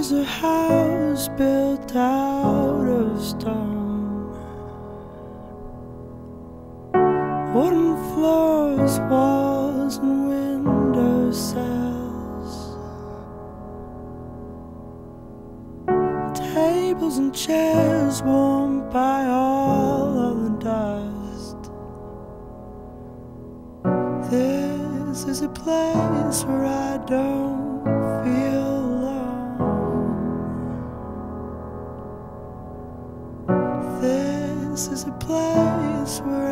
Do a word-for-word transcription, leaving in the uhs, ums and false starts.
is a house built out of stone, wooden floors, walls and window sills, tables and chairs warmed by all of the dust. This is a place where I don't feel alone. This is a place where